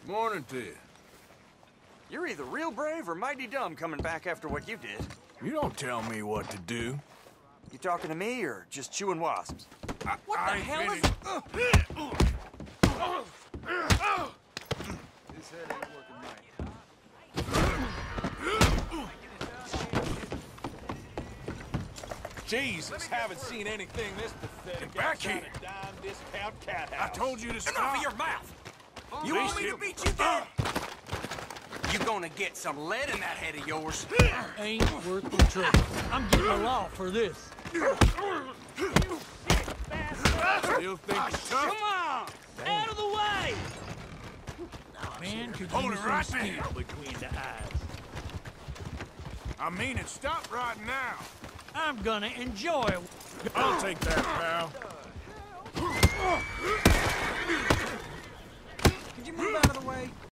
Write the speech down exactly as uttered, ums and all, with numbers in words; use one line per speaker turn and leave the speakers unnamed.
Morning to you.
You're either real brave or mighty dumb coming back after what you did.
You don't tell me what to do.
You talking to me or just chewing wasps?
I,
What
I
the
ain't
hell is...
finished.
This head ain't working right.
Jesus, haven't seen anything this pathetic.
Get back here.
outside a dime discount cat
I
house.
told you to stop.
Enough of your mouth! You
Please
want me to
do.
beat you dead? You gonna get some lead in that head of yours.
Ain't worth the trouble. I'm getting a law for this.
Still think it's tough?
Come on! Out of the way! Man could
Hold
use
it
some
right
skill
there.
between the eyes.
I mean it. Stop right now.
I'm gonna enjoy it.
I'll take that, pal.
Could you move out of the way?